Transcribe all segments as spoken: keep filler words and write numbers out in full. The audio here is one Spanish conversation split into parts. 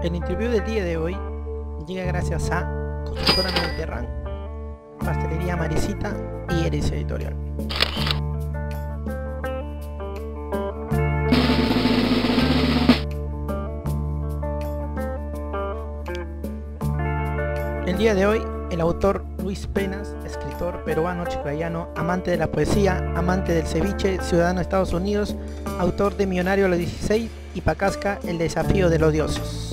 El interview del día de hoy llega gracias a Constructora Mediterráneo, Pastelería Marisita y Eris Editorial. El día de hoy, el autor Luis Penas, escritor peruano chiclayano, amante de la poesía, amante del ceviche, ciudadano de Estados Unidos, autor de Millonario a los dieciséis y Pacasca, El desafío de los dioses.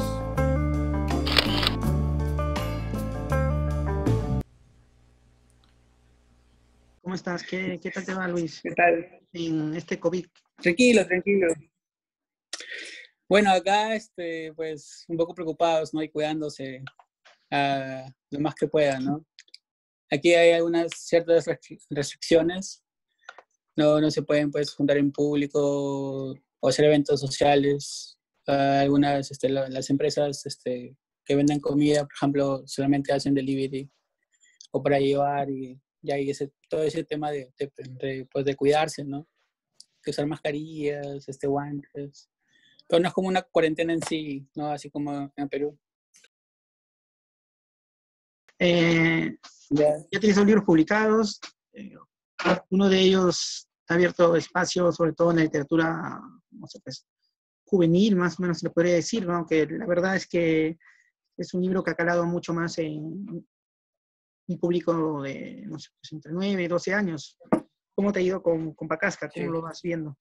¿Cómo estás? ¿Qué, qué tal te va, Luis? ¿Qué tal? En este COVID. Tranquilo, tranquilo. Bueno, acá, este, pues, un poco preocupados, ¿no? Y cuidándose uh, lo más que puedan, ¿no? Aquí hay algunas ciertas restricciones. No, no se pueden, pues, juntar en público o hacer eventos sociales. Uh, algunas, este, la, las empresas, este, que venden comida, por ejemplo, solamente hacen delivery o para llevar y ya hay ese, todo ese tema de, de, de, pues, de cuidarse, ¿no? Que usar mascarillas, este, guantes. Pero no es como una cuarentena en sí, ¿no? Así como en Perú. Eh, yeah. Ya tienes dos libros publicados. Eh, uno de ellos ha abierto espacio, sobre todo en la literatura, no sé, pues, juvenil, más o menos se le podría decir, ¿no? Que la verdad es que es un libro que ha calado mucho más en un público de, no sé, pues entre nueve y doce años. ¿Cómo te ha ido con, con Pacasca? ¿Cómo sí. lo vas viendo?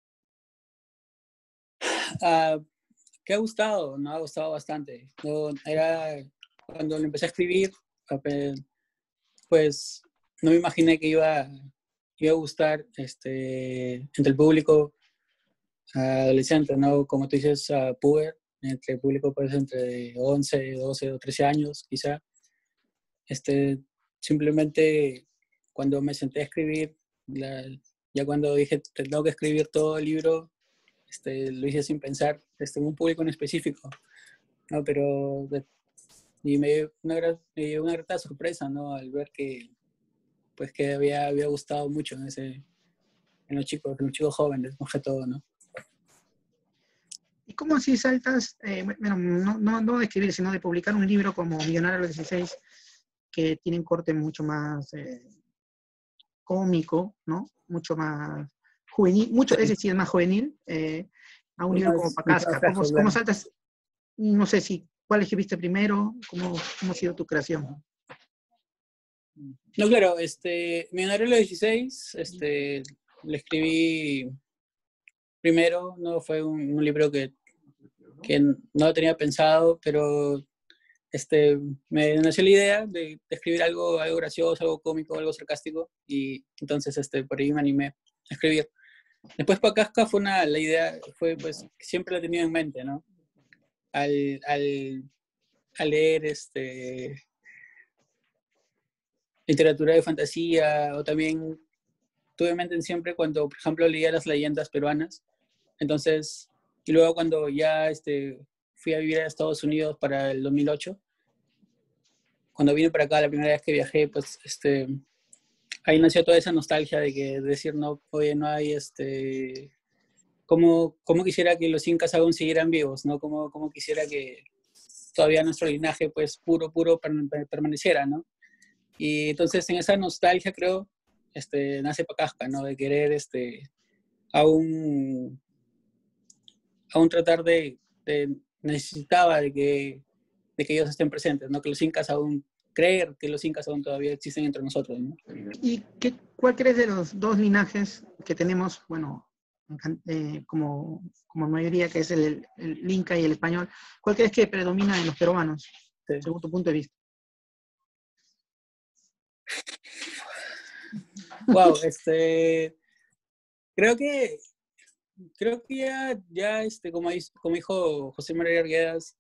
Uh, que ha gustado, ¿no? Ha gustado bastante. No, era, cuando lo empecé a escribir, pues no me imaginé que iba, iba a gustar este, entre el público uh, adolescente, ¿no? Como tú dices, uh, puber, entre el público pues entre once, doce o trece años, quizá. Este, simplemente cuando me senté a escribir, la, ya cuando dije, tengo que escribir todo el libro, este, lo hice sin pensar este, en un público en específico, ¿no? Pero y me dio una, gran, me dio una grata sorpresa, ¿no? Al ver que, pues, que había, había gustado mucho en, ese, en los chicos, en los chicos jóvenes, más que todo, ¿no? ¿Y cómo así saltas, eh, bueno, no, no, no de escribir, sino de publicar un libro como Millonario a los dieciséis, que tiene un corte mucho más eh, cómico, ¿no? Mucho más juvenil, mucho, es decir, más juvenil, eh, a un libro como Pacasca? ¿Cómo, ¿Cómo saltas? No sé si, ¿cuál escribiste primero? ¿Cómo, cómo ha sido tu creación? No, claro, este, Millonario a los dieciséis, este, lo escribí primero, no fue un, un libro que, que no lo tenía pensado, pero este, me nació la idea de, de escribir algo, algo gracioso, algo cómico, algo sarcástico, y entonces este, por ahí me animé a escribir. Después Pacasca fue una, la idea fue, pues, siempre la he tenido en mente, ¿no? Al, al, al leer este, literatura de fantasía, o también tuve en mente siempre cuando, por ejemplo, leía las leyendas peruanas. Entonces, y luego cuando ya este, fui a vivir a Estados Unidos para el dos mil ocho, cuando vine para acá la primera vez que viajé, pues este, ahí nació toda esa nostalgia de que decir, no, oye, no hay, este, cómo, cómo quisiera que los incas aún siguieran vivos, ¿no? Cómo, cómo quisiera que todavía nuestro linaje, pues, puro, puro permaneciera, ¿no? Y entonces en esa nostalgia, creo, este, nace Pacasca, ¿no? De querer, este, aún, aún tratar de, de necesitaba de que, de que ellos estén presentes, ¿no? Que los incas aún, creer que los incas aún todavía existen entre nosotros, ¿no? ¿Y qué, cuál crees de los dos linajes que tenemos, bueno, eh, como, como mayoría, que es el, el inca y el español, cuál crees que predomina en los peruanos, sí, según tu punto de vista? Wow, este, creo que, creo que ya, ya este, como, como dijo José María Arguedas,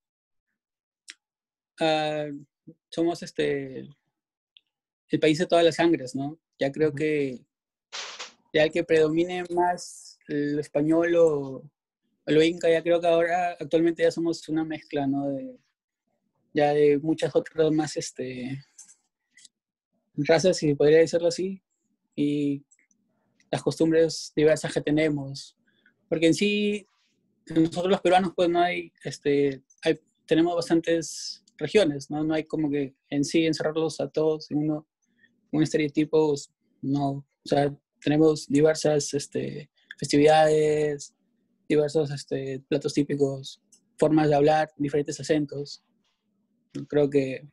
uh, somos este, el país de todas las sangres, ¿no? Ya creo que ya el que predomine más el español o, o lo inca, ya creo que ahora actualmente ya somos una mezcla, ¿no? De, ya de muchas otras más este, razas, si podría decirlo así, y las costumbres diversas que tenemos. Porque en sí, nosotros los peruanos, pues no hay, este, hay tenemos bastantes regiones, ¿no? No hay como que en sí encerrarlos a todos en uno, un estereotipo, no. O sea, tenemos diversas este, festividades, diversos este, platos típicos, formas de hablar, diferentes acentos. Creo que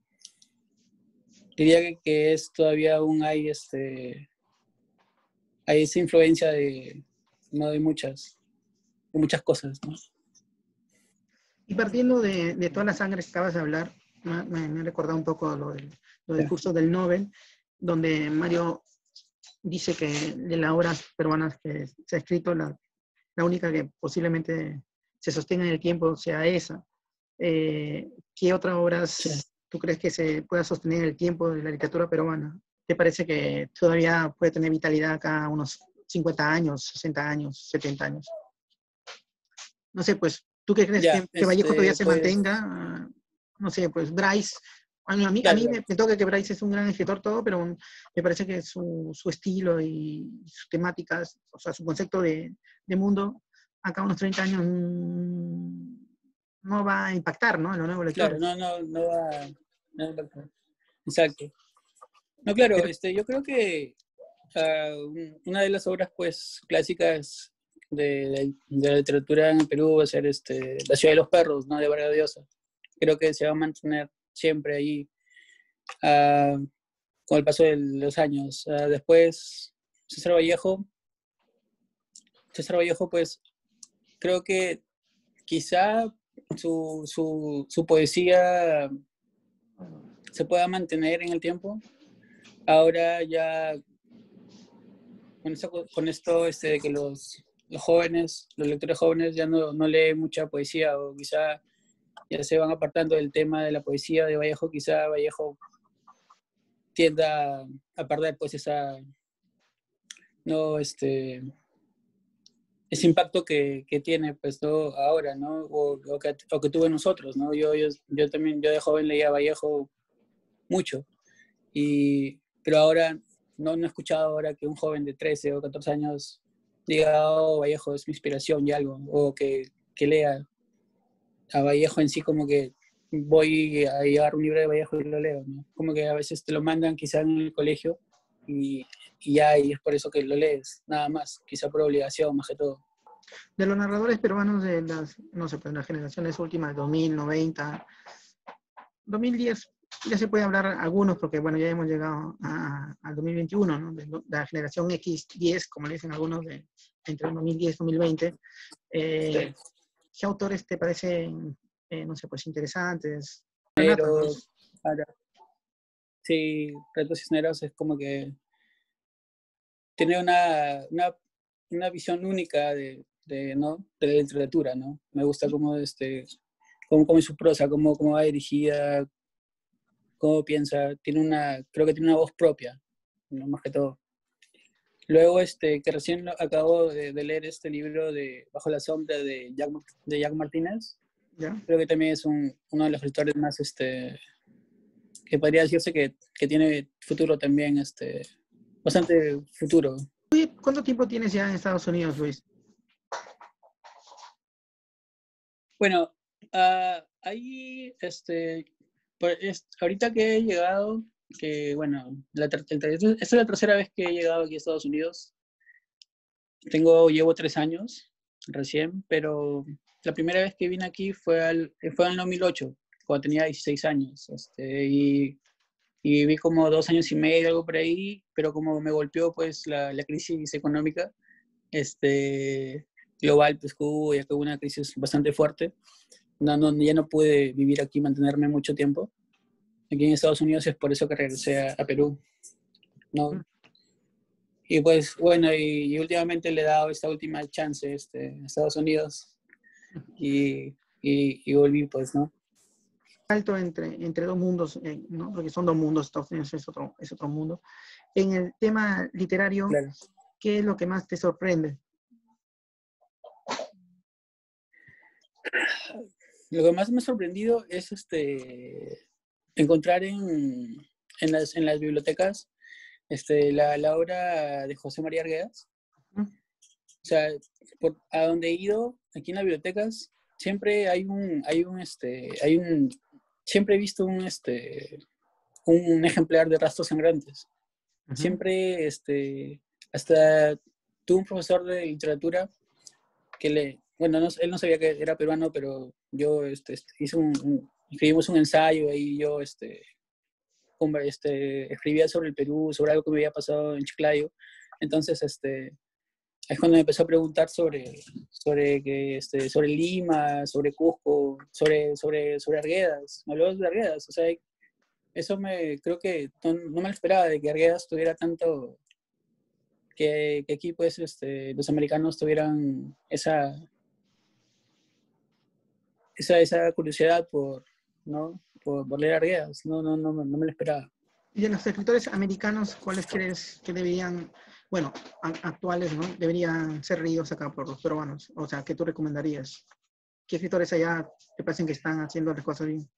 diría que, que es todavía aún hay, este, hay esa influencia de, no de muchas, de muchas cosas, ¿no? Y partiendo de, de todas las sangres que acabas de hablar, me, me, me ha recordado un poco lo del, lo del curso del Nobel, donde Mario dice que de las obras peruanas que se ha escrito, la, la única que posiblemente se sostenga en el tiempo sea esa. Eh, ¿Qué otras obras Sí. tú crees que se pueda sostener en el tiempo de la literatura peruana? ¿Te parece que todavía puede tener vitalidad acá unos cincuenta años, sesenta años, setenta años? No sé, pues, ¿tú qué crees Ya, que, que Vallejo todavía este, se pues, mantenga? No sé, pues Bryce. A mí, a mí, a claro, mí claro. me, me toca que Bryce es un gran escritor todo, pero me parece que su, su estilo y sus temáticas, o sea, su concepto de, de mundo, acá a unos treinta años mm, no va a impactar, ¿no? En los nuevos Claro, lectores. no, no, no va, no va a impactar. Exacto. No, claro, Pero, este, yo creo que ah, un- una de las obras pues clásicas de, de- de la literatura en Perú va a ser este, La ciudad de los perros, ¿no? De Vargas Llosa. Creo que se va a mantener siempre ahí ah, con el paso de los años. Ah, después, César Vallejo, César Vallejo pues creo que quizá su, su, su poesía se pueda mantener en el tiempo. Ahora ya con esto, con esto este, de que los, los jóvenes, los lectores jóvenes ya no, no leen mucha poesía o quizá ya se van apartando del tema de la poesía de Vallejo, quizá Vallejo tienda a perder pues esa, no, este, ese impacto que, que tiene pues ¿no? ahora, ¿no? O, o, que, o que tuve nosotros, ¿no? Yo, yo, yo también, yo de joven leía Vallejo mucho, y, pero ahora no, no he escuchado ahora que un joven de trece o catorce años diga, oh, Vallejo es mi inspiración y algo, o que, que lea a Vallejo en sí como que voy a llevar un libro de Vallejo y lo leo, ¿no? Como que a veces te lo mandan quizá en el colegio y, y ya, y es por eso que lo lees, nada más, quizá por obligación más que todo. de los narradores peruanos de las, no sé, pues las generaciones últimas, dos mil, noventa, dos mil diez, ya se puede hablar algunos, porque bueno, ya hemos llegado al dos mil veintiuno, ¿no? De, de la generación equis diez, como le dicen algunos, de, entre el dos mil diez y dos mil veinte. Eh, Sí. ¿Qué autores te parecen, eh, no sé, pues interesantes? Renato, ¿no? Pero, ahora, sí, Reto Cisneros es como que tiene una, una, una visión única de, de, ¿no? de la literatura, ¿no? Me gusta cómo, este, cómo, cómo es su prosa, cómo, cómo va dirigida, cómo piensa, tiene una, creo que tiene una voz propia, ¿no? Más que todo. Luego, este, que recién acabo de, de leer este libro de Bajo la sombra de Jack, de Jack Martínez, ¿Ya? creo que también es un, uno de los escritores más, este, que podría decirse que, que tiene futuro también, este, bastante futuro. ¿Cuánto tiempo tienes ya en Estados Unidos, Luis? Bueno, uh, ahí, este, pues, es, ahorita que he llegado, que bueno, la ter- el ter- esta es la tercera vez que he llegado aquí a Estados Unidos. Tengo, llevo tres años recién, pero la primera vez que vine aquí fue, al, fue en el dos mil ocho, cuando tenía dieciséis años. Este, y, y viví como dos años y medio, algo por ahí, pero como me golpeó pues la, la crisis económica este, global, pues que hubo, ya que hubo una crisis bastante fuerte. No, no, ya no pude vivir aquí, mantenerme mucho tiempo. Aquí en Estados Unidos es por eso que regresé a, a Perú, ¿no? Y pues bueno, y, y, últimamente le he dado esta última chance este, a Estados Unidos y, y, y volví pues, ¿no? Salto entre, entre dos mundos, eh, ¿no? Porque son dos mundos, Estados Unidos es otro, es otro mundo. En el tema literario, Claro. ¿qué es lo que más te sorprende? Lo que más me ha sorprendido es este, encontrar en, en, las, en las bibliotecas este, la, la obra de José María Arguedas. O sea, por, a donde he ido, aquí en las bibliotecas, siempre hay un, hay un, este, hay un, siempre he visto un, este, un ejemplar de Rastros Sangrantes. Ujú. Siempre, este, hasta tuve un profesor de literatura que le, bueno, no, él no sabía que era peruano, pero yo, este, este, hice un, un, escribimos un ensayo y yo, este, este, escribía sobre el Perú, sobre algo que me había pasado en Chiclayo. Entonces, este, es cuando me empezó a preguntar sobre, sobre, que, este, sobre Lima, sobre Cusco, sobre, sobre, sobre Arguedas. Me habló de Arguedas, o sea, eso me, creo que no, no me lo esperaba, de que Arguedas tuviera tanto, que, que aquí pues este, los americanos tuvieran esa, esa, esa curiosidad por, ¿no? por, por leer Arguedas, no, no, no, no me lo esperaba. Y de los escritores americanos, ¿cuáles crees que deberían, bueno, a- actuales, ¿no? Deberían ser leídos acá por los peruanos? O sea, ¿qué tú recomendarías? ¿Qué escritores allá te parecen que están haciendo las cosas bien?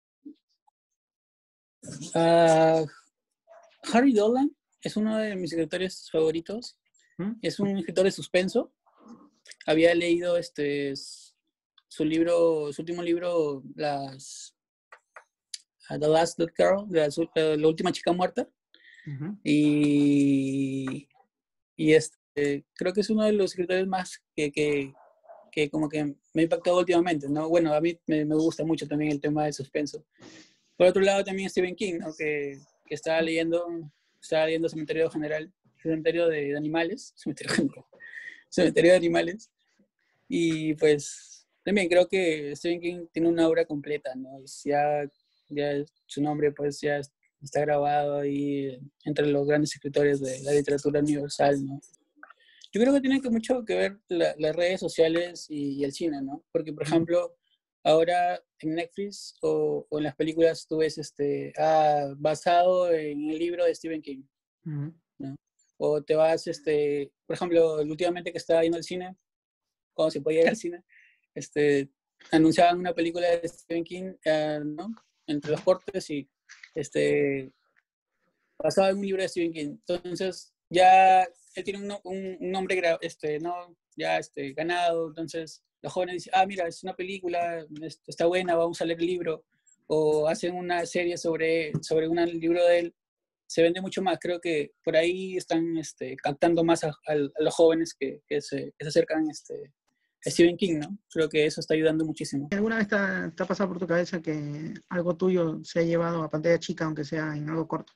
Uh, Harry Dolan es uno de mis escritores favoritos. ¿Mm? Es un escritor de suspenso. Había leído este, su libro, su último libro, las uh, The Last Dead Girl, la, uh, la última chica muerta. Uh-huh. Y, y este, creo que es uno de los escritores más que, que, que como que me ha impactado últimamente, ¿no? Bueno, a mí me, me gusta mucho también el tema del suspenso. Por otro lado, también Stephen King, ¿no? que, que estaba leyendo, estaba leyendo Cementerio General, Cementerio de, de Animales, Cementerio General, Cementerio de Animales, y pues también creo que Stephen King tiene una obra completa, ¿no? Ya, ya su nombre pues ya está grabado ahí entre los grandes escritores de la literatura universal, ¿no? Yo creo que tiene que mucho que ver la, las redes sociales y, y el cine, ¿no? Porque, por ejemplo, ahora en Netflix o, o en las películas tú ves este, ah, basado en el libro de Stephen King, ¿no? O te vas, este, por ejemplo, últimamente que estaba yendo al cine, cuando se podía ir al cine, este, anunciaban una película de Stephen King, uh, ¿no? Entre los cortes y este, basado en un libro de Stephen King. Entonces, ya él tiene un, un, un nombre este, ¿no? ya este, ganado, entonces los jóvenes dicen, ah, mira, es una película, está buena, vamos a leer el libro, o hacen una serie sobre, sobre un libro de él, se vende mucho más. Creo que por ahí están este, captando más a, a, a los jóvenes que, que, se, que se acercan este, a Stephen King, ¿no? Creo que eso está ayudando muchísimo. ¿Alguna vez te ha, te ha pasado por tu cabeza que algo tuyo se ha llevado a pantalla chica, aunque sea en algo corto?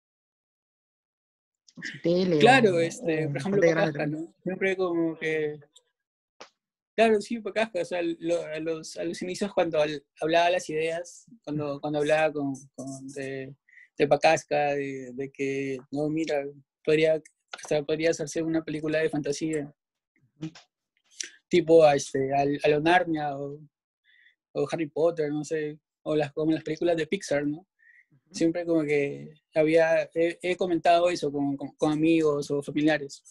Tele claro, o, este, o por ejemplo, Pacasca, ¿no? Siempre como que... Claro, sí, Pacasca, o sea, lo, a, los, a los inicios cuando al, hablaba las ideas, cuando, cuando hablaba con, con de, de Pacasca, de, de que, no, mira, podría, o sea, podría hacerse una película de fantasía, tipo a, este, a, a lo Narnia o, o Harry Potter, no sé, o las, como las películas de Pixar, ¿no? Siempre como que había, he, he comentado eso con, con, con amigos o familiares.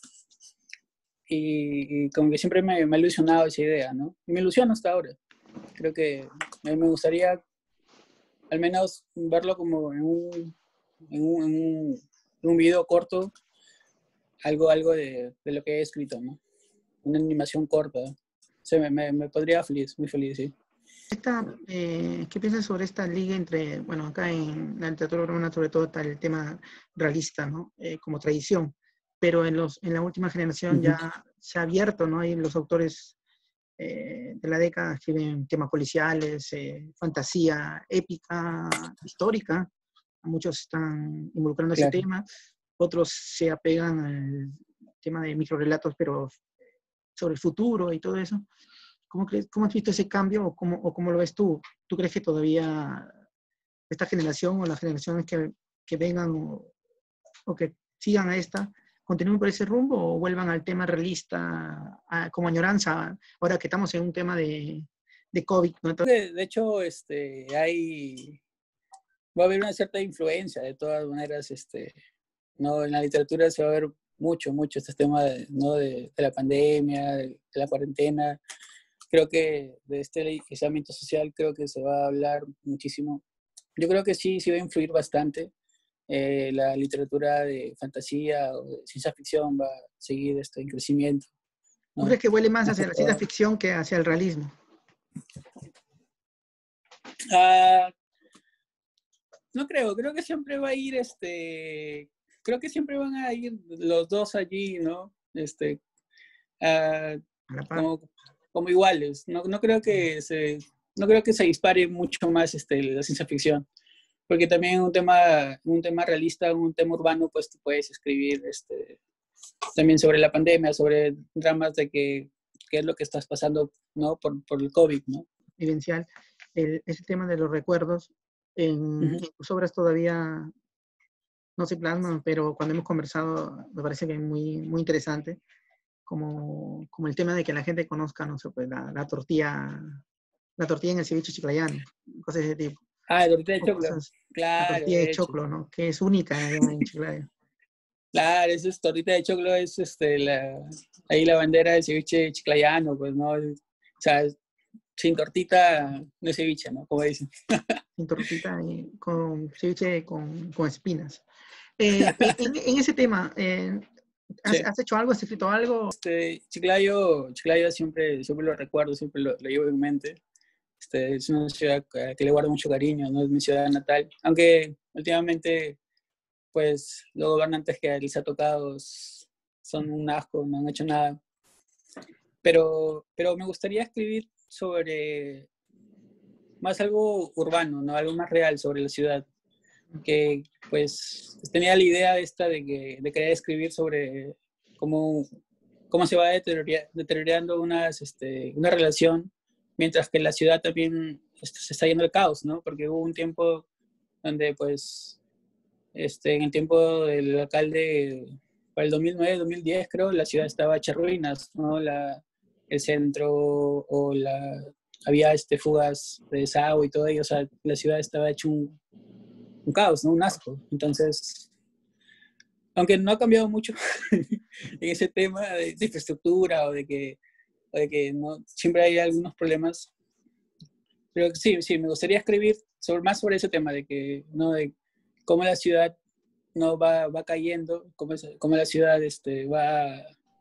Y, y como que siempre me, me ha ilusionado esa idea, ¿no? Y me ilusiona hasta ahora. Creo que me, me gustaría al menos verlo como en un, en un, en un, en un video corto, algo, algo de, de lo que he escrito, ¿no? Una animación corta. O sea, me, me, me podría feliz, muy feliz, sí. Esta, eh, ¿qué piensas sobre esta liga entre, bueno, acá en la literatura peruana sobre todo está el tema realista, ¿no? Eh, como tradición, pero en, los, en la última generación uh-huh. ya se ha abierto, ¿no? Y los autores eh, de la década escriben temas policiales, eh, fantasía épica, histórica, muchos están involucrando claro. ese tema, otros se apegan al tema de microrelatos, pero sobre el futuro y todo eso. ¿Cómo, crees, ¿Cómo has visto ese cambio o cómo, o cómo lo ves tú? ¿Tú crees que todavía esta generación o las generaciones que, que vengan o, o que sigan a esta continúen por ese rumbo o vuelvan al tema realista a, como añoranza ahora que estamos en un tema de, de COVID, ¿no? De, de hecho, este, hay, va a haber una cierta influencia de todas maneras, este, ¿no? En la literatura se va a ver mucho, mucho este tema de, ¿no? de, de la pandemia, de, de la cuarentena. Creo que de este aislamiento social creo que se va a hablar muchísimo. Yo creo que sí, sí va a influir bastante. Eh, la literatura de fantasía o de ciencia ficción va a seguir este, en crecimiento, ¿no? ¿Tú crees que huele más hacia la ciencia ficción que hacia el realismo? Uh, no creo, creo que siempre va a ir, este, creo que siempre van a ir los dos allí, ¿no? Este, uh, como, como iguales. No, no creo que se, no creo que se dispare mucho más este, la ciencia ficción, porque también un tema, un tema realista, un tema urbano, pues tú puedes escribir, este, también sobre la pandemia, sobre dramas de que, qué es lo que estás pasando, ¿no? Por, por el COVID, ¿no? Vivencial. El, ese tema de los recuerdos en, uh-huh. en tus obras todavía no se plasman, pero cuando hemos conversado me parece que es muy, muy interesante, como, como el tema de que la gente conozca, no sé, pues la, la tortilla, la tortilla en el ceviche chiclayano, cosas de ese tipo. Ah, la tortilla de choclo. Cosas, claro. La tortilla de, de choclo, ¿no? Que es única en Chiclayo. Claro, esa es tortita de choclo, es este, la, ahí la bandera del ceviche chiclayano, pues, ¿no? O sea, sin tortita no es ceviche, ¿no? Como dicen. Sin tortita y con ceviche con, con espinas. Eh, en, en ese tema, eh, ¿has, sí. ¿has hecho algo? ¿Has escrito algo? Este, Chiclayo, Chiclayo siempre, siempre lo recuerdo, siempre lo, lo llevo en mente. Este, es una ciudad que le guardo mucho cariño, ¿no? Es mi ciudad natal. Aunque últimamente, pues, los gobernantes que les ha tocado son un asco, no han hecho nada. Pero, pero me gustaría escribir sobre más algo urbano, ¿no? Algo más real sobre la ciudad. Que, pues, tenía la idea esta de, que, de querer escribir sobre cómo, cómo se va deteriorando unas, este, una relación, mientras que la ciudad también se está yendo al caos, ¿no? Porque hubo un tiempo donde, pues, este, en el tiempo del alcalde, para el dos mil nueve, dos mil diez, creo, la ciudad estaba hecha ruinas, ¿no? La, el centro o la... Había este, fugas de desagüe y todo ello, o sea, la ciudad estaba hecha un, un caos, ¿no? Un asco. Entonces, aunque no ha cambiado mucho en ese tema de, de infraestructura o de que, o de que no, siempre hay algunos problemas, pero sí, sí, me gustaría escribir sobre, más sobre ese tema, de que, ¿no? De cómo la ciudad no va, va cayendo, cómo, cómo la ciudad este, va,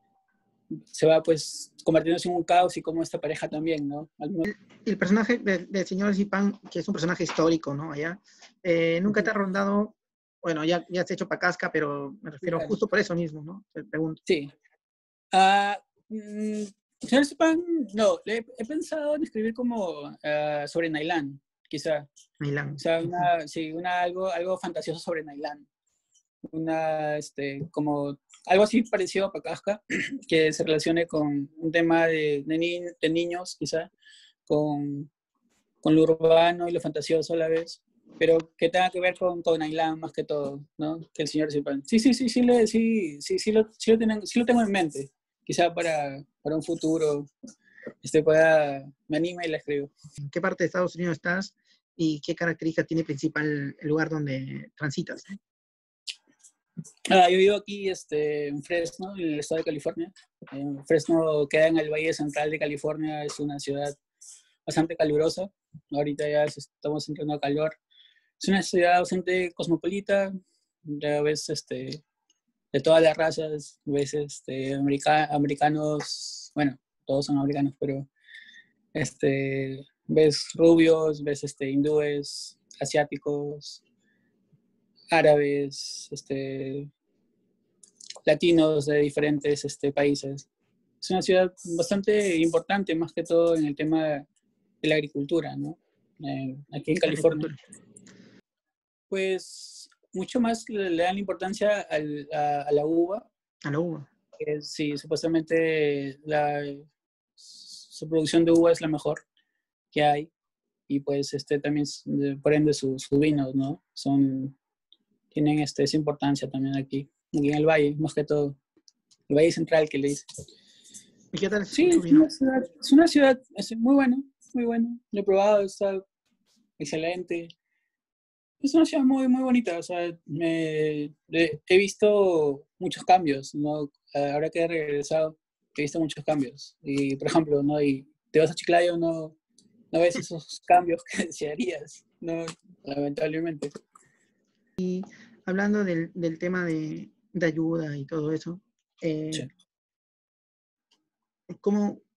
se va pues convirtiéndose en un caos y cómo esta pareja también, ¿no? El, el personaje del de señor Zipán, que es un personaje histórico, ¿no? Allá, eh, nunca te ha rondado, bueno, ya, ya has hecho Pacasca, pero me refiero claro. justo por eso mismo, ¿no? Te pregunto. Sí. Uh, mm, señor Zipán, no, he, he pensado en escribir como uh, sobre Nailán, quizá. Nailán. O sea, una, uh-huh. sí, una, algo, algo fantasioso sobre Nailán. Una, este, como algo así parecido a Pacasca, que se relacione con un tema de, de, ni, de niños, quizá, con, con lo urbano y lo fantasioso a la vez, pero que tenga que ver con, con Nailán más que todo, ¿no? Que el señor Zipán. Sí, sí, sí, sí, le, sí, sí, sí, lo, sí, lo tienen, sí lo tengo en mente, quizá para, para un futuro este, pueda, me anime y la escribo. ¿En qué parte de Estados Unidos estás y qué características tiene principal el lugar donde transitas? Ah, yo vivo aquí este, en Fresno, en el estado de California. Eh, Fresno queda en el Valle Central de California, es una ciudad bastante calurosa. Ahorita ya estamos entrando a calor. Es una ciudad bastante cosmopolita, ya ves este, de todas las razas, ves este, america, americanos, bueno, todos son americanos, pero este, ves rubios, ves este, hindúes, asiáticos, árabes, este, latinos de diferentes este, países. Es una ciudad bastante importante, más que todo en el tema de la agricultura, ¿no? Eh, aquí en California. Pues mucho más le, le dan importancia al, a, a la uva. A la uva. Que sí, supuestamente la, su producción de uva es la mejor que hay. Y pues este también, por ende, sus su vinos, ¿no? Son, tienen este, esa importancia también aquí, aquí en el valle, más que todo. El Valle Central que le dice. ¿Y qué tal es sí, su vino? Es una ciudad, es una ciudad es muy buena, muy buena. Lo he probado, está excelente. Es una ciudad muy, muy bonita. O sea, me, he, he visto muchos cambios, ¿no? Ahora que he regresado, he visto muchos cambios. Y, por ejemplo, ¿no? Y te vas a Chiclayo, no, no ves esos cambios que desearías, ¿no? Lamentablemente. Y hablando del, del tema de, de ayuda y todo eso, eh, sí. ¿cómo,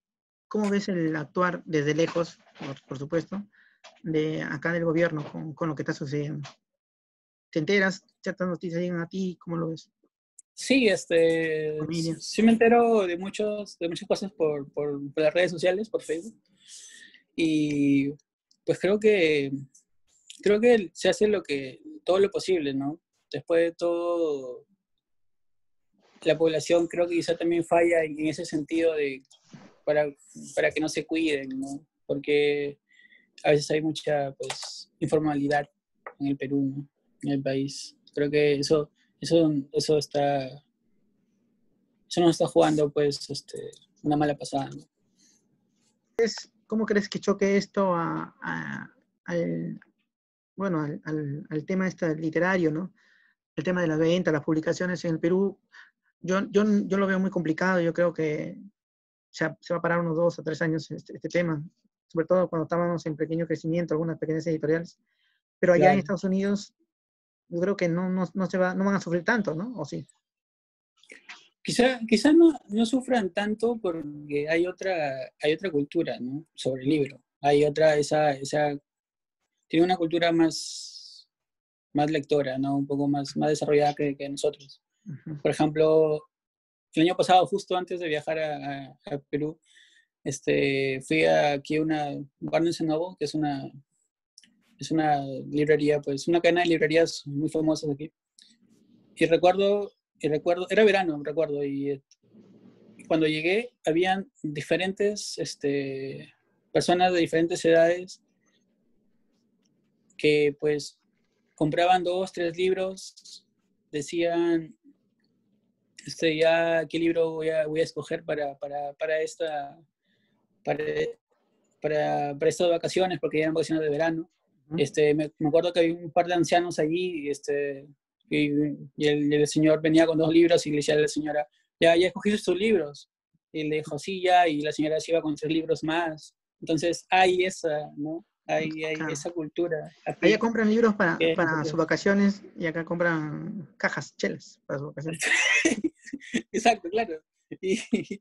¿cómo ves el actuar desde lejos, por, por supuesto, de acá del gobierno con, con lo que está sucediendo? ¿Te enteras? ¿Ciertas noticias llegan a ti? ¿Cómo lo ves? Sí, este, Familia. sí me entero de, muchos, de muchas cosas por, por, por las redes sociales, por Facebook. Y pues creo que, creo que se hace lo que, todo lo posible, ¿no? Después de todo, la población creo que quizá también falla en ese sentido de para, para que no se cuiden, ¿no? Porque a veces hay mucha, pues, informalidad en el Perú, ¿no? En el país. Creo que eso, eso, eso está, eso nos está jugando, pues, este, una mala pasada, ¿no? ¿Cómo crees que choque esto a, a, al, bueno, al, al, al tema este literario, ¿no? El tema de la venta, las publicaciones en el Perú. Yo, yo, yo lo veo muy complicado. Yo creo que se, se va a parar unos dos o tres años este, este tema, sobre todo cuando estábamos en pequeño crecimiento, algunas pequeñas editoriales. Pero allá en Claro. Estados Unidos, yo creo que no, no, no, se va, no van a sufrir tanto, ¿no? ¿O sí? Quizá, quizá no, no sufran tanto porque hay otra, hay otra cultura, ¿no? Sobre el libro. Hay otra, esa, esa, tiene una cultura más, más lectora, ¿no? Un poco más, más desarrollada que, que nosotros. Uh-huh. Por ejemplo, el año pasado, justo antes de viajar a, a, a Perú, este, fui a, aquí a una Barnes and Noble, que es una, es una librería, pues una cadena de librerías muy famosas aquí. Y recuerdo, y recuerdo, era verano, recuerdo, y cuando llegué habían diferentes este, personas de diferentes edades que pues compraban dos, tres libros, decían, este, ya, ¿qué libro voy a, voy a escoger para, para, para esta, para, para, para estas vacaciones? Porque ya eran vacaciones de verano. Uh-huh. Este, me, me acuerdo que había un par de ancianos allí, este, y, y el, el señor venía con dos libros y le decía a la señora, ya, ya escogiste tus libros. Y le dijo, sí, ya, y la señora se iba con tres libros más. Entonces hay esa, ¿no? Hay, hay Claro. esa cultura Allá aquí. compran libros para, Que para sus vacaciones y acá compran cajas, chelas para sus vacaciones. Exacto, claro. Y,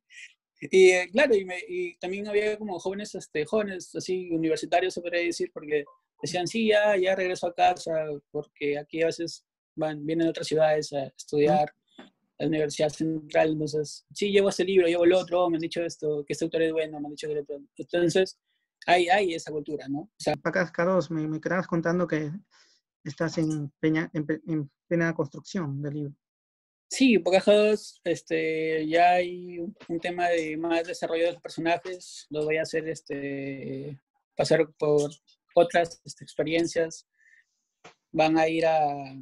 y eh, claro, y, me, y también había como jóvenes, este, jóvenes así universitarios, se podría decir, porque decían, sí, ya, ya regreso a casa, porque aquí a veces van, vienen de otras ciudades a estudiar a la Universidad Central, entonces, sí, llevo este libro, llevo el otro, me han dicho esto, que este autor es bueno, me han dicho que el otro. Entonces, hay, hay esa cultura, ¿no? O sea, Pacas K dos, me, me quedabas contando que estás en, peña, en, en plena construcción del libro. sí, Pocahontas, este, ya hay un, un tema de más desarrollo de los personajes, los voy a hacer este, pasar por otras este, experiencias, van a ir a,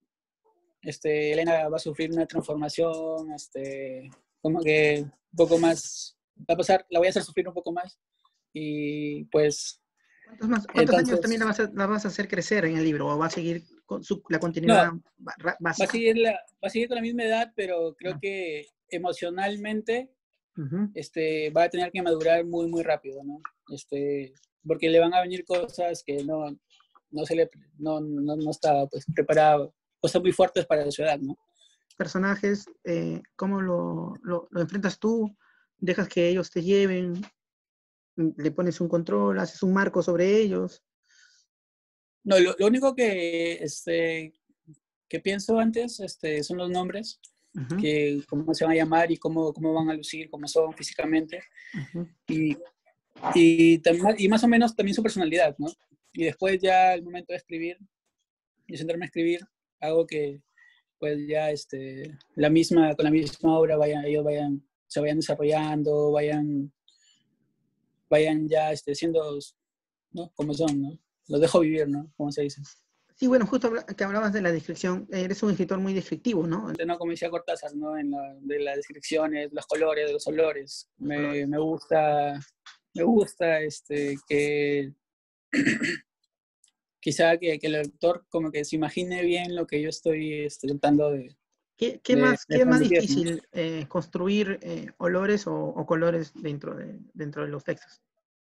este, Elena va a sufrir una transformación, este, como que un poco más, va a pasar, la voy a hacer sufrir un poco más, y pues, ¿Cuántos, más, cuántos años también la entonces, vas, a, la vas a hacer crecer en el libro o va a seguir con su, la continuidad no, va a básica? seguir, la, va a seguir con la misma edad, pero creo No. que emocionalmente Uh-huh. este, va a tener que madurar muy, muy rápido, ¿no? Este, porque le van a venir cosas que no, no se le, no, no, no estaba pues preparado, cosas muy fuertes para su edad, ¿no? Personajes, eh, ¿cómo lo, lo, lo enfrentas tú? ¿Dejas que ellos te lleven? ¿Le pones un control? ¿Haces un marco sobre ellos? No, lo, lo único que, este, que pienso antes este, son los nombres, Uh-huh. que cómo se van a llamar y cómo, cómo van a lucir, cómo son físicamente, Uh-huh. y, y, y más o menos también su personalidad, ¿no? Y después ya el momento de escribir, y sentarme a escribir, algo que pues ya este, la misma, con la misma obra vayan, ellos vayan, se vayan desarrollando, vayan, vayan ya este, siendo, ¿no? Como son, ¿no? Los dejo vivir, ¿no? Como se dice. Sí, bueno, justo que hablabas de la descripción, eres un escritor muy descriptivo, ¿no? No, como decía Cortázar, ¿no? En la, de las descripciones, los colores, de los olores. Los Me, colores. me gusta, me gusta este, que quizá que, que el lector como que se imagine bien lo que yo estoy este, tratando de, ¿Qué, qué, de, más, de qué es más transmitir, ¿no? difícil, eh, construir eh, olores o, o colores dentro de, dentro de los textos?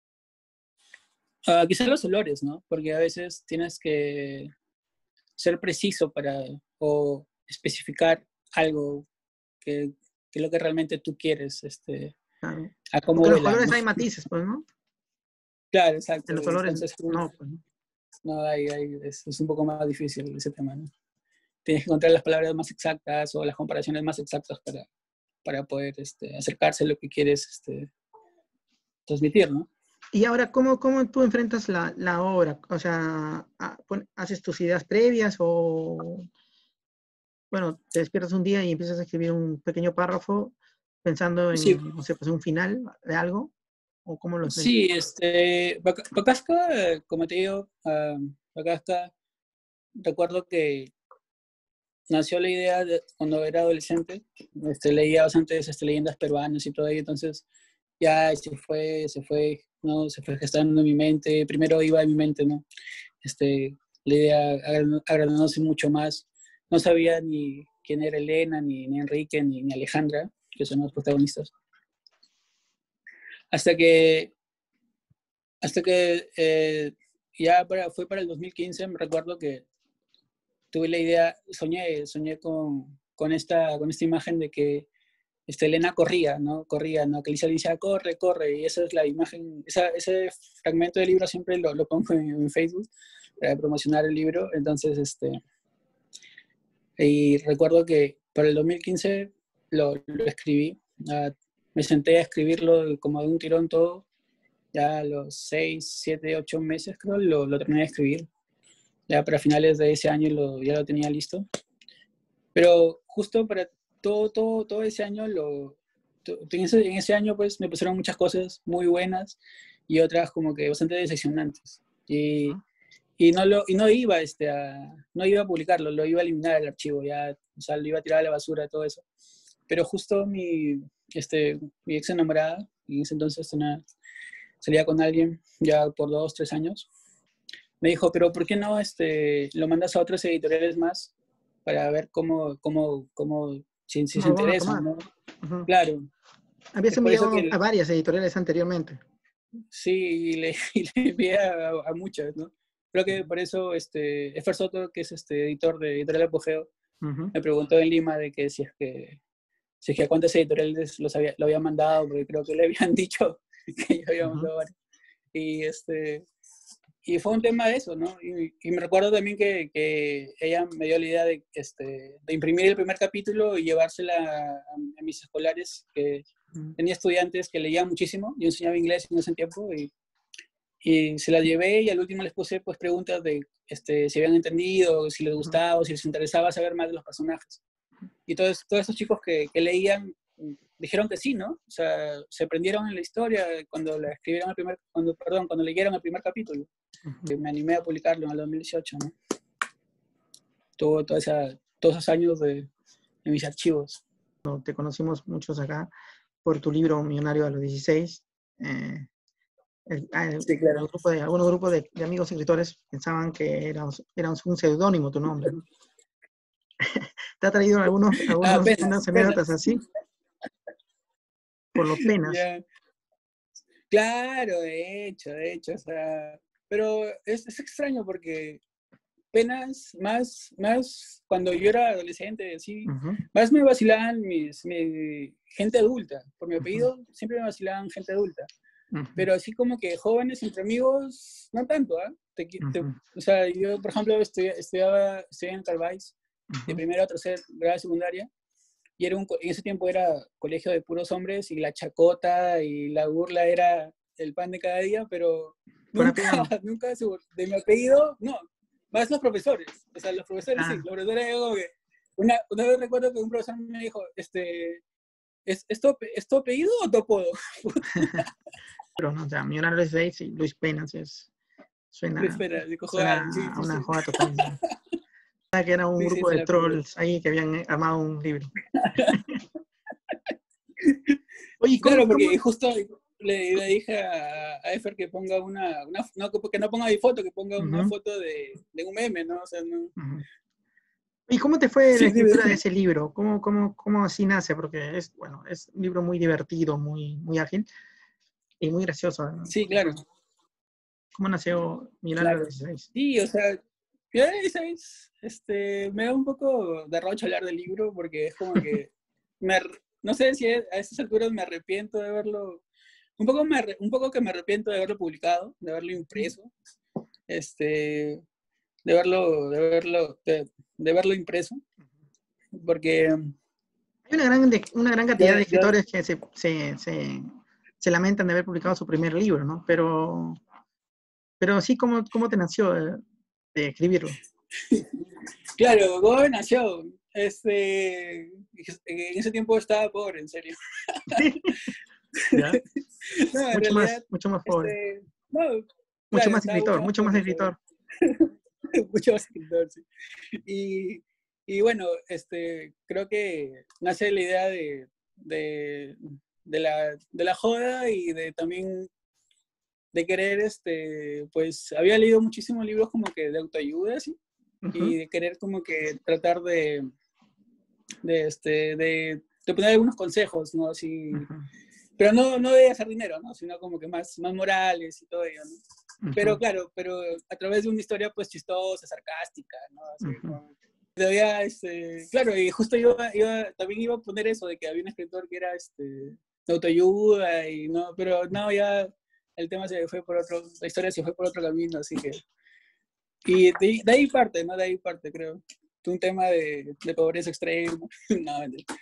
Uh, quizá los olores, ¿no? Porque a veces tienes que ser preciso para o especificar algo que, que es lo que realmente tú quieres este, Claro. a cómo Porque en los velan, colores ¿no? hay matices, pues, ¿no? Claro, exacto. En los colores, Entonces, no, pues, ¿no? no, hay, hay- es, es un poco más difícil ese tema, ¿no? Tienes que encontrar las palabras más exactas o las comparaciones más exactas para, para poder este, acercarse a lo que quieres este, transmitir, ¿no? Y ahora, ¿cómo, cómo tú enfrentas la, la obra? O sea, ah, pon- ¿haces tus ideas previas o, bueno, te despiertas un día y empiezas a escribir un pequeño párrafo pensando Sí, en, no sé, pues un final de algo? ¿O cómo lo enfrentas? sí, este, Baca- Bacasca, eh, como te digo, ah, Bacasca, recuerdo que nació la idea de, cuando era adolescente, este, leía bastantes este, leyendas peruanas y todo ello, entonces ya se fue, se fue, ¿no? Se fue gestando en mi mente, primero iba en mi mente, ¿no? Este, la idea agran- agrandándose mucho más, no sabía ni quién era Elena, ni, ni Enrique, ni, ni Alejandra, que son los protagonistas, hasta que, hasta que eh, ya para, fue para el dos mil quince, me recuerdo que tuve la idea, soñé, soñé con, con, esta, con esta imagen de que este, Elena corría, ¿no? Corría, ¿no? Que Lisa le decía, corre, corre, y esa es la imagen, esa, ese fragmento del libro siempre lo, lo pongo en, en Facebook para promocionar el libro, entonces, este, y recuerdo que para el dos mil quince lo, lo escribí, uh, me senté a escribirlo como de un tirón todo, ya a los seis, siete, ocho meses creo, lo, lo terminé de escribir, ya para finales de ese año lo, ya lo tenía listo. Pero justo para todo, todo, todo ese año, lo, en, ese, en ese año pues me pusieron muchas cosas muy buenas y otras como que bastante decepcionantes. Y, y, no, lo, y no, iba, este, a, no iba a publicarlo, lo iba a eliminar el archivo, ya, o sea, lo iba a tirar a la basura, todo eso. Pero justo mi, este, mi ex enamorada, en ese entonces tenía, salía con alguien ya por dos, tres años, me dijo, pero ¿por qué no este, lo mandas a otros editoriales más para ver cómo, cómo, cómo si, si No se lo van a interesan, tomar. ¿no? Ujú. Claro, Habías es por eso enviado a que varias editoriales anteriormente. sí, le, y le envié a, a muchas, ¿no? Creo que por eso este, Efer Soto, que es este editor de Editorial Apogeo, Ujú. me preguntó en Lima de que si es que, si es que a cuántas editoriales los había, lo había mandado, porque creo que le habían dicho que yo había Ujú. mandado varias. Y este, y fue un tema de eso, ¿no? Y, y me recuerdo también que, que, ella me dio la idea de, este, de imprimir el primer capítulo y llevársela a, a mis escolares, que Ujú. tenía estudiantes que leían muchísimo, yo enseñaba inglés en ese tiempo, y, y se la llevé y al último les puse pues preguntas de este, si habían entendido, si les Ujú. gustaba o si les interesaba saber más de los personajes. Y todos, todos esos chicos que, que leían dijeron que sí, ¿no? O sea, se prendieron en la historia cuando la escribieron el primer, cuando, perdón, cuando leyeron el primer capítulo. Que me animé a publicarlo en el dos mil dieciocho, ¿no? Tuvo toda esa, todos esos años de, de mis archivos. Te conocimos muchos acá por tu libro Millonario a los dieciséis. Eh, el, el, Sí, claro. el grupo de, algunos grupos de, de amigos escritores pensaban que era, era un seudónimo tu nombre, ¿no? ¿Te ha traído algunos, Ah, algunos, penas, unas anécdotas penas. así? Por los penas. Yeah. Claro, de hecho, de hecho, o sea, pero es, es extraño porque penas, más, más cuando yo era adolescente, así, Uh-huh. más me vacilaban mis, mi gente adulta. Por mi Uh-huh. apellido siempre me vacilaban gente adulta. Uh-huh. Pero así como que jóvenes entre amigos, no tanto, ¿ah? ¿eh? Te, te, Uh-huh. o sea, yo, por ejemplo, estudiaba, estudiaba, estudiaba en Calváis, de Uh-huh. primero a tercer grado de secundaria, y era un, en ese tiempo era colegio de puros hombres, y la chacota y la burla era el pan de cada día, pero Fuera nunca, pegado. nunca de mi apellido, no, más los profesores, o sea, los profesores sí, Ah. los profesores como que, una, una vez recuerdo que un profesor me dijo, este, ¿es, es, tu, ¿es tu apellido o tu apodo? Pero no, o sea, Millonario Luis Reis y Luis Penas es, suena, Espera, dijo suena Joan, sí, a sí, una sí. joda total. ¿No? Que era un Sí, sí, grupo se de la pegó. trolls ahí que habían armado un libro. Oye, ¿cómo, Claro, cómo? porque justo le, le dije a, a Efer que ponga una, una no, que no ponga mi foto, que ponga una Uh-huh. foto de, de un meme, ¿no? O sea, no. Uh-huh. ¿Y cómo te fue la Sí, dime, escritura de dime. ese libro? ¿Cómo, cómo, cómo así nace? Porque es, bueno, es un libro muy divertido, muy, muy ágil y muy gracioso, ¿no? Sí, claro, ¿Cómo nació Millonario a claro. los dieciséis? Sí, o sea, ya sabes, este, me da un poco de roche hablar del libro porque es como que me, no sé si a estas alturas me arrepiento de haberlo, un poco, me, arre- un poco que me arrepiento de haberlo publicado, de haberlo impreso, este, de verlo, de verlo, de, de verlo impreso, porque Hay una gran, de- una gran yo, cantidad de yo escritores que se, se, se, se lamentan de haber publicado su primer libro, ¿no? Pero, pero sí, ¿cómo, cómo te nació de, de escribirlo? claro, Gobe nació, este, en ese tiempo estaba pobre, en serio. ¿Ya? No, en Mucho más, realidad, mucho más pobre. este, no, Mucho claro, más estaba escritor, mucho más mucho más pobre, ¿sabes? escritor. Mucho más escritor, sí. Y, y bueno, este, creo que nace la idea de, de, de la, de la joda y de también de querer, este, pues había leído muchísimos libros como que de autoayuda, ¿sí? Y Ujú, de querer como que tratar de, de, este, de, de poner algunos consejos, ¿no? Así, ujú, pero no, no de hacer dinero, ¿no? Sino como que más, más morales y todo ello, ¿no? Pero ujú, claro, pero a través de una historia pues chistosa, sarcástica, ¿no? Así, ujú. como, todavía, este, claro, y justo yo iba, también iba a poner eso de que había un escritor que era este, de autoayuda y no, pero no, ya el tema se fue por otro, la historia se fue por otro camino, así que, y de, de ahí parte, ¿no? De ahí parte, creo. Un tema de, de pobreza extrema. No, mentira.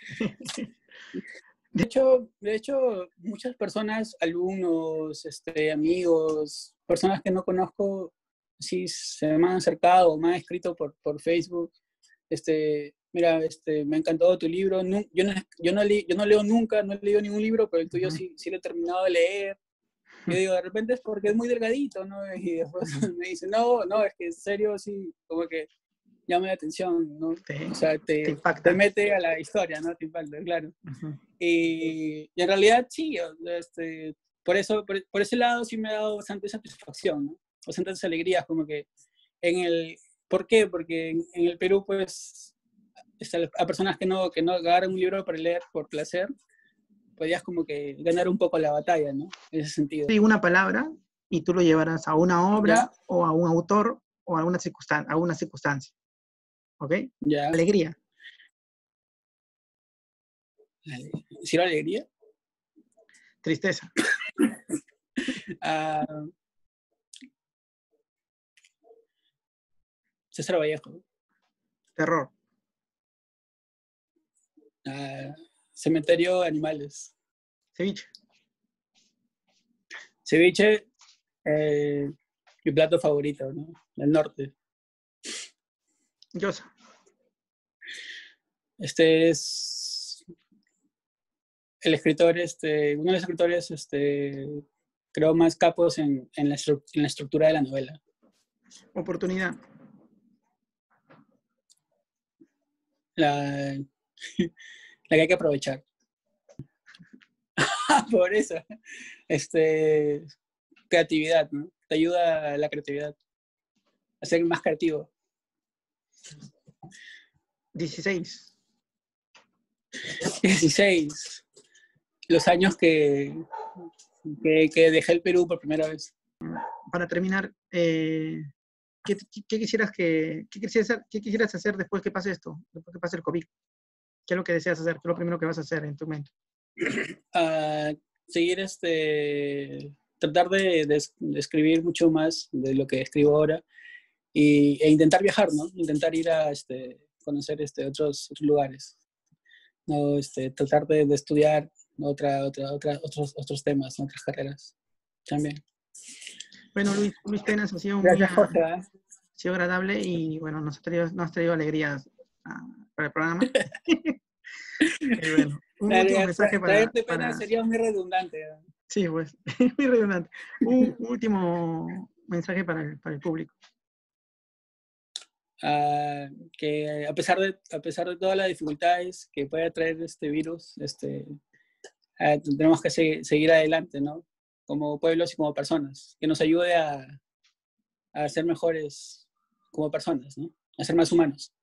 De hecho, de hecho, muchas personas, alumnos, este, amigos, personas que no conozco, sí se me han acercado, me han escrito por, por Facebook, este, mira, este, me ha encantado tu libro, nu- yo, no, yo, no le, yo no leo nunca, no he leído ningún libro, pero el tuyo Ujú, sí, sí lo he terminado de leer. Yo digo, de repente es porque es muy delgadito, ¿no? Y después ujú. me dice, no, no, es que en serio, sí, como que llama la atención, ¿no? Te, O sea, te te, te impacta. mete a la historia, ¿no? Te impacta, claro. Ujú. Y, y en realidad sí, este, por, eso, por, por, ese lado sí me ha dado bastante satisfacción, ¿no? Bastantes alegrías, como que en el... ¿Por qué? Porque en, en el Perú, pues, está, a personas que no, que no agarran un libro para leer por placer, podías como que ganar un poco la batalla, ¿no? En ese sentido. Digo una palabra y tú lo llevarás a una obra ¿Ya? o a un autor o a alguna circunstancia, a una circunstancia. ¿Ok? ¿Ya? Alegría, ¿Sí la alegría? tristeza, Uh, César Vallejo. terror, Uh, Cementerio de Animales. ceviche, Ceviche, eh, mi plato favorito, ¿no? Del norte. llosa, Este es el escritor, este, uno de los escritores, este, creo, más capos en, en, la, en la estructura de la novela. oportunidad, La, la que hay que aprovechar. Por eso. Este, creatividad, ¿no? Te ayuda a la creatividad, a ser más creativo. dieciséis. dieciséis. Los años que, que, que dejé el Perú por primera vez. Para terminar, eh, ¿qué, qué, qué quisieras que, qué quisieras, hacer, ¿qué quisieras hacer después que pase esto? Después que pase el COVID. ¿Qué es lo que deseas hacer? ¿Qué es lo primero que vas a hacer en tu mente? Uh, seguir este... Tratar de, de, de, escribir mucho más de lo que escribo ahora y, e intentar viajar, ¿no? Intentar ir a este, conocer este, otros, otros lugares. ¿No? Este, tratar de, de estudiar otra, otra, otra, otros, otros temas, otras carreras también. Bueno, Luis, Luis Penas, ha sido muy Gracias, ha Jorge. ¿eh? sido agradable y bueno, nos ha traído, nos ha traído alegrías uh, para el programa. Y bueno, un último mensaje para, Traerte pena para... sería muy redundante. ¿eh? Sí, pues, muy redundante. Un último mensaje para el, para el público. Uh, que a pesar, de, a pesar de todas las dificultades que puede traer este virus, este, uh, tenemos que se, seguir adelante, ¿no? Como pueblos y como personas, que nos ayude a, a ser mejores como personas, ¿no? A ser más humanos.